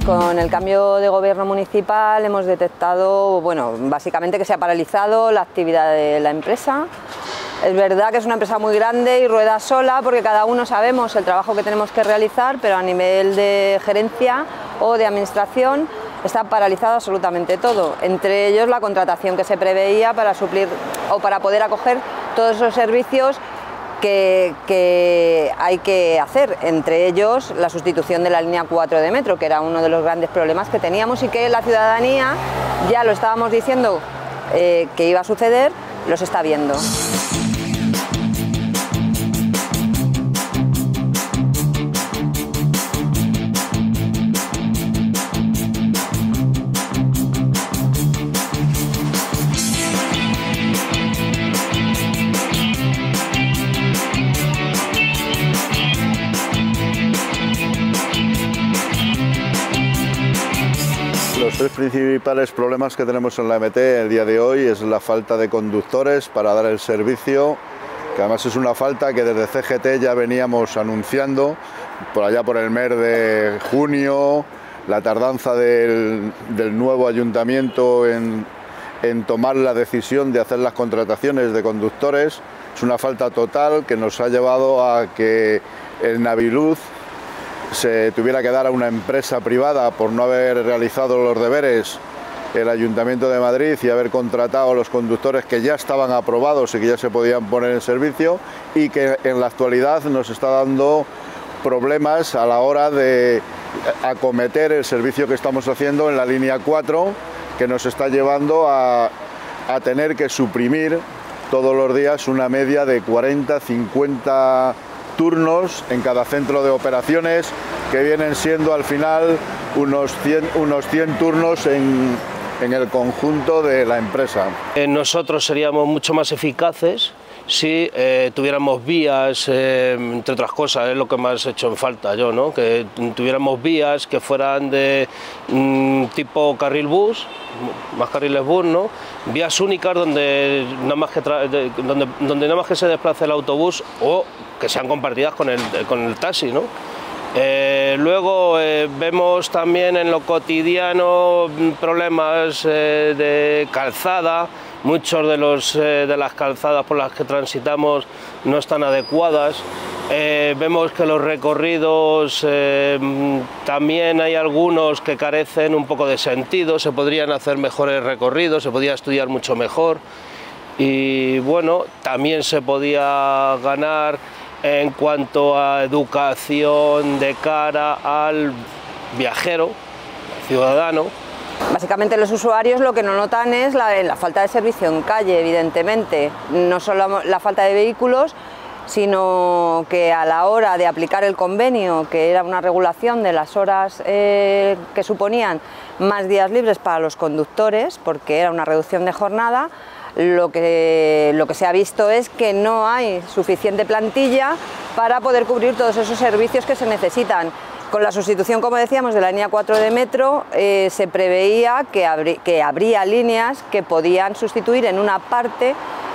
con el cambio de gobierno municipal hemos detectado, bueno, básicamente que se ha paralizado la actividad de la empresa. Es verdad que es una empresa muy grande y rueda sola porque cada uno sabemos el trabajo que tenemos que realizar, pero a nivel de gerencia o de administración está paralizado absolutamente todo, entre ellos la contratación que se preveía para suplir o para poder acoger todos esos servicios que hay que hacer, entre ellos la sustitución de la línea 4 de metro, que era uno de los grandes problemas que teníamos y que la ciudadanía, ya lo estábamos diciendo que iba a suceder, los está viendo. Los tres principales problemas que tenemos en la MT el día de hoy es la falta de conductores para dar el servicio, que además es una falta que desde CGT ya veníamos anunciando, por allá por el mes de junio, la tardanza del nuevo ayuntamiento en tomar la decisión de hacer las contrataciones de conductores. Es una falta total que nos ha llevado a que el Naviluz se tuviera que dar a una empresa privada por no haber realizado los deberes el Ayuntamiento de Madrid y haber contratado a los conductores que ya estaban aprobados y que ya se podían poner en servicio, y que en la actualidad nos está dando problemas a la hora de acometer el servicio que estamos haciendo en la línea 4, que nos está llevando a tener que suprimir todos los días una media de 40-50 turnos en cada centro de operaciones, que vienen siendo al final unos 100 turnos en el conjunto de la empresa. Nosotros seríamos mucho más eficaces si tuviéramos vías, entre otras cosas, es lo que más he hecho en falta yo, ¿no? Que tuviéramos vías que fueran de tipo carril bus, más carriles bus, ¿no? Vías únicas donde nada más que se desplace el autobús, o que sean compartidas con el taxi, ¿no? Luego vemos también en lo cotidiano problemas de calzada. Muchos de las calzadas por las que transitamos no están adecuadas. Vemos que los recorridos también hay algunos que carecen un poco de sentido, se podrían hacer mejores recorridos, se podría estudiar mucho mejor, y bueno, también se podía ganar en cuanto a educación de cara al viajero, ciudadano. Básicamente los usuarios lo que no notan es la falta de servicio en calle, evidentemente, no solo la falta de vehículos, sino que a la hora de aplicar el convenio, que era una regulación de las horas que suponían más días libres para los conductores, porque era una reducción de jornada, lo que se ha visto es que no hay suficiente plantilla para poder cubrir todos esos servicios que se necesitan. Con la sustitución, como decíamos, de la línea 4 de metro, se preveía que habría líneas que podían sustituir en una parte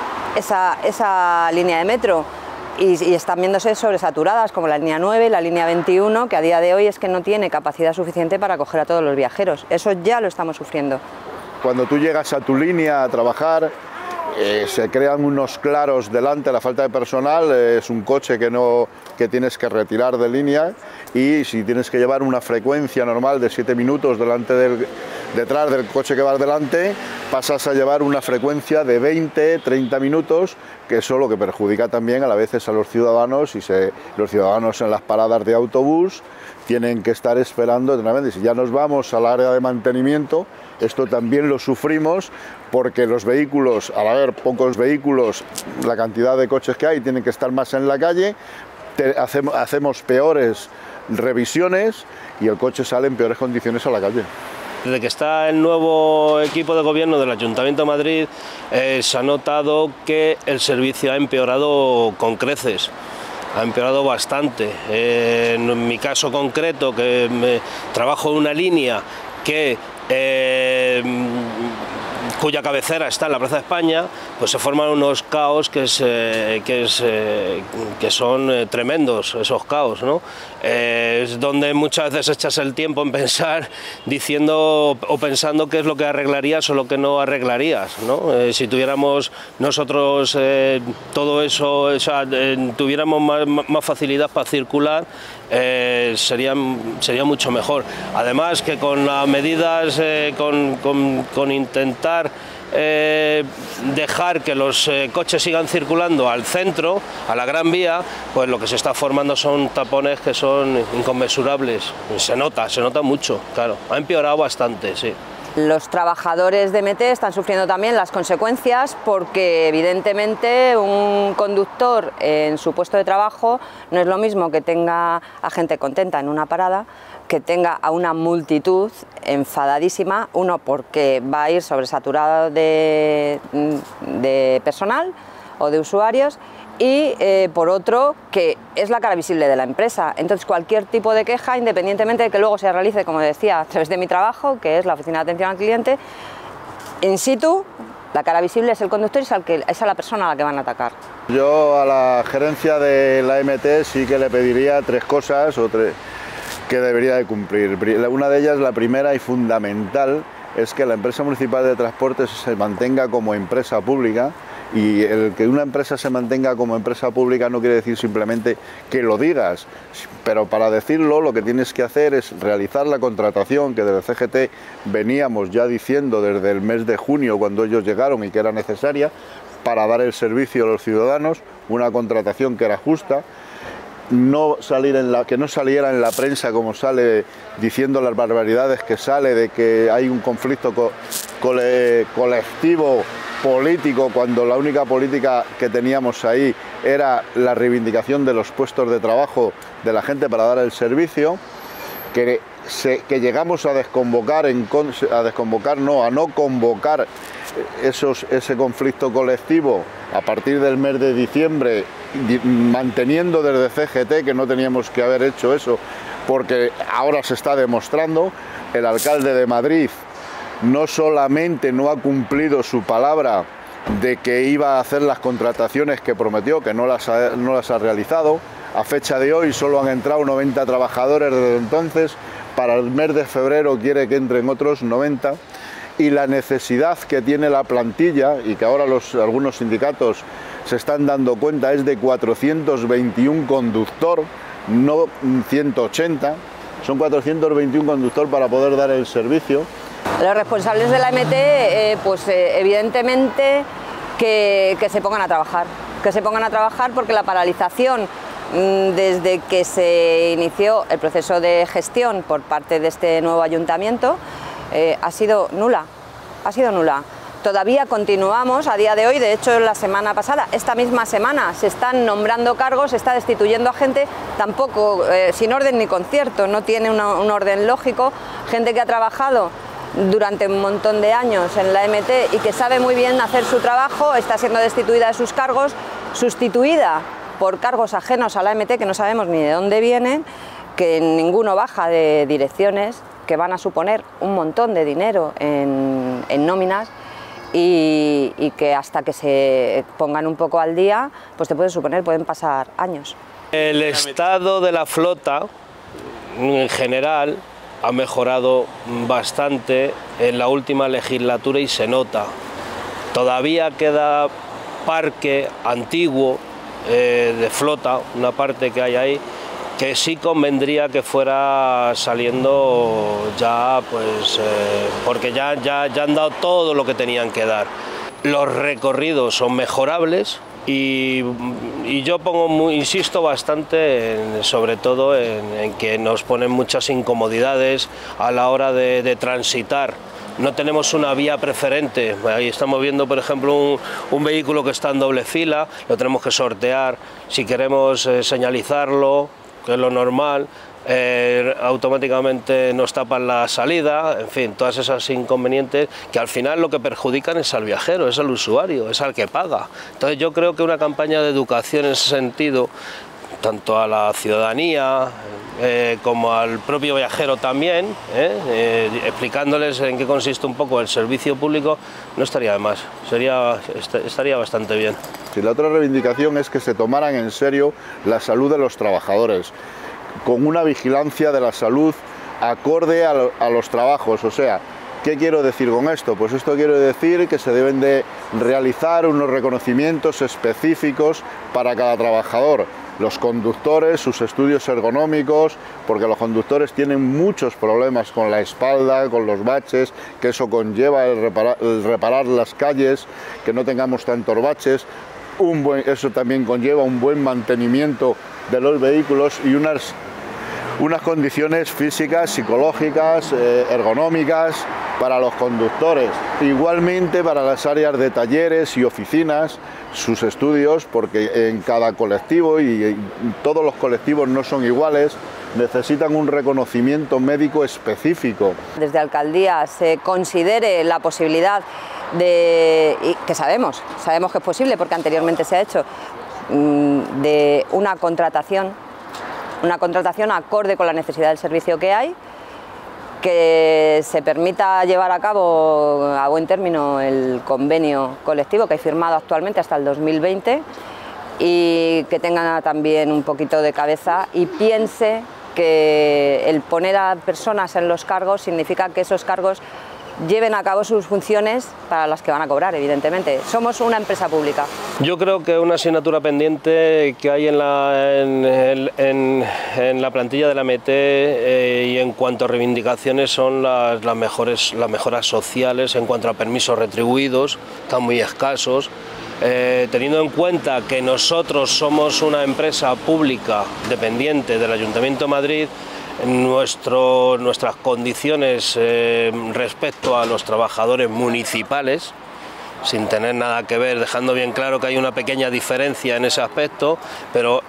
esa línea de metro, y están viéndose sobresaturadas, como la línea 9 y la línea 21, que a día de hoy es que no tiene capacidad suficiente para acoger a todos los viajeros. Eso ya lo estamos sufriendo. Cuando tú llegas a tu línea a trabajar, se crean unos claros delante. La falta de personal es un coche que tienes que retirar de línea, y si tienes que llevar una frecuencia normal de 7 minutos detrás del coche que va delante, pasas a llevar una frecuencia de 20-30 minutos, que eso lo que perjudica también a la vez es a los ciudadanos, y los ciudadanos en las paradas de autobús tienen que estar esperando. Y si ya nos vamos al área de mantenimiento, esto también lo sufrimos, porque los vehículos, al haber pocos vehículos, la cantidad de coches que hay, tienen que estar más en la calle, hacemos peores revisiones y el coche sale en peores condiciones a la calle. Desde que está el nuevo equipo de gobierno del Ayuntamiento de Madrid, se ha notado que el servicio ha empeorado con creces. Ha empeorado bastante. En mi caso concreto, que trabajo en una línea que cuya cabecera está en la Plaza de España, pues se forman unos caos que son tremendos, esos caos, ¿no? Es donde muchas veces echas el tiempo en pensar, diciendo o pensando qué es lo que arreglarías o lo que no arreglarías, ¿no? Si tuviéramos nosotros todo eso, o sea, tuviéramos más facilidad para circular, sería mucho mejor. Además que con las medidas, con intentar dejar que los coches sigan circulando al centro, a la Gran Vía, pues lo que se está formando son tapones que son inconmensurables. Se nota mucho, claro. Ha empeorado bastante, sí. Los trabajadores de MT están sufriendo también las consecuencias porque evidentemente un conductor en su puesto de trabajo no es lo mismo que tenga a gente contenta en una parada que tenga a una multitud enfadadísima, uno porque va a ir sobresaturado de personal o de usuarios, y por otro que es la cara visible de la empresa. Entonces cualquier tipo de queja, independientemente de que luego se realice, como decía, a través de mi trabajo, que es la oficina de atención al cliente, in situ, la cara visible es el conductor y es a la persona a la que van a atacar. Yo a la gerencia de la MT sí que le pediría tres cosas que debería de cumplir. Una de ellas, la primera y fundamental, es que la empresa municipal de transportes se mantenga como empresa pública. Y el que una empresa se mantenga como empresa pública no quiere decir simplemente que lo digas, pero para decirlo lo que tienes que hacer es realizar la contratación que desde CGT veníamos ya diciendo desde el mes de junio cuando ellos llegaron y que era necesaria para dar el servicio a los ciudadanos, una contratación que era justa. Que no saliera en la prensa como sale diciendo las barbaridades que sale de que hay un conflicto colectivo político, cuando la única política que teníamos ahí era la reivindicación de los puestos de trabajo de la gente para dar el servicio, que llegamos a no convocar ese conflicto colectivo a partir del mes de diciembre, manteniendo desde CGT que no teníamos que haber hecho eso, porque ahora se está demostrando. El alcalde de Madrid no solamente no ha cumplido su palabra de que iba a hacer las contrataciones que prometió, que no las ha realizado. A fecha de hoy solo han entrado 90 trabajadores desde entonces, para el mes de febrero quiere que entren otros 90, y la necesidad que tiene la plantilla, y que ahora algunos sindicatos se están dando cuenta, es de 421 conductor, no 180, son 421 conductor para poder dar el servicio. Los responsables de la MT, evidentemente que se pongan a trabajar, porque la paralización desde que se inició el proceso de gestión por parte de este nuevo ayuntamiento ha sido nula. Todavía continuamos a día de hoy, de hecho la semana pasada, esta misma semana, se están nombrando cargos, se está destituyendo a gente, tampoco sin orden ni concierto, no tiene un orden lógico, gente que ha trabajado durante un montón de años en la MT y que sabe muy bien hacer su trabajo, está siendo destituida de sus cargos, sustituida por cargos ajenos a la MT que no sabemos ni de dónde vienen, que ninguno baja de direcciones, que van a suponer un montón de dinero en nóminas y que hasta que se pongan un poco al día, pues te puedes suponer, pueden pasar años. El estado de la flota en general ha mejorado bastante en la última legislatura y se nota. Todavía queda parque antiguo de flota, una parte que hay ahí, que sí convendría que fuera saliendo ya, pues, porque ya han dado todo lo que tenían que dar. Los recorridos son mejorables y yo insisto bastante, sobre todo en que nos ponen muchas incomodidades a la hora de transitar. No tenemos una vía preferente, ahí estamos viendo por ejemplo un vehículo que está en doble fila, lo tenemos que sortear, si queremos señalizarlo, que es lo normal, automáticamente nos tapan la salida, en fin, todas esas inconvenientes que al final lo que perjudican es al viajero, es al usuario, es al que paga. Entonces yo creo que una campaña de educación en ese sentido, tanto a la ciudadanía, como al propio viajero también, explicándoles en qué consiste un poco el servicio público, no estaría de más, estaría bastante bien. Sí, la otra reivindicación es que se tomaran en serio la salud de los trabajadores, con una vigilancia de la salud acorde a los trabajos. O sea, ¿qué quiero decir con esto? Pues esto quiero decir que se deben de realizar unos reconocimientos específicos para cada trabajador. Los conductores, sus estudios ergonómicos, porque los conductores tienen muchos problemas con la espalda, con los baches, que eso conlleva el reparar las calles, que no tengamos tantos baches. Eso también conlleva un buen mantenimiento de los vehículos y unas condiciones físicas, psicológicas, ergonómicas para los conductores. Igualmente para las áreas de talleres y oficinas, sus estudios, porque en cada colectivo, y todos los colectivos no son iguales, necesitan un reconocimiento médico específico. Desde Alcaldía se considere la posibilidad de, y que sabemos que es posible porque anteriormente se ha hecho, de una contratación acorde con la necesidad del servicio que hay, que se permita llevar a cabo a buen término el convenio colectivo que hay firmado actualmente hasta el 2020 y que tenga también un poquito de cabeza y piense que el poner a personas en los cargos significa que esos cargos lleven a cabo sus funciones para las que van a cobrar, evidentemente. Somos una empresa pública. Yo creo que una asignatura pendiente que hay en la plantilla de la MT y en cuanto a reivindicaciones son las mejoras sociales en cuanto a permisos retribuidos, están muy escasos. Teniendo en cuenta que nosotros somos una empresa pública dependiente del Ayuntamiento de Madrid, nuestras condiciones respecto a los trabajadores municipales, sin tener nada que ver, dejando bien claro que hay una pequeña diferencia en ese aspecto, pero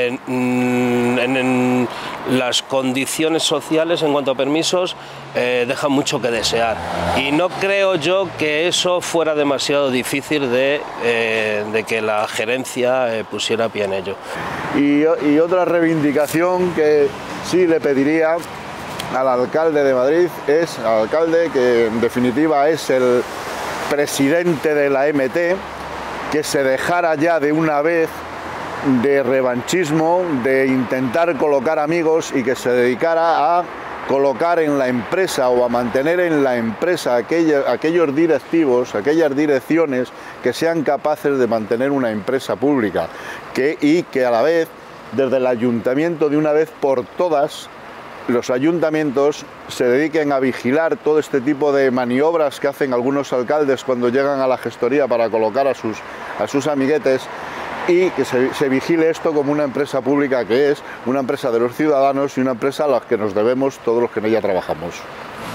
en las condiciones sociales en cuanto a permisos dejan mucho que desear y no creo yo que eso fuera demasiado difícil de que la gerencia pusiera pie en ello. Y otra reivindicación que sí le pediría al alcalde de Madrid es, al alcalde que en definitiva es el presidente de la MT, que se dejara ya de una vez de revanchismo, de intentar colocar amigos y que se dedicara a colocar en la empresa o a mantener en la empresa aquellos directivos, aquellas direcciones que sean capaces de mantener una empresa pública y que a la vez desde el ayuntamiento de una vez por todas los ayuntamientos se dediquen a vigilar todo este tipo de maniobras que hacen algunos alcaldes cuando llegan a la gestoría para colocar a sus amiguetes y que se vigile esto como una empresa pública que es, una empresa de los ciudadanos y una empresa a la que nos debemos todos los que en ella trabajamos.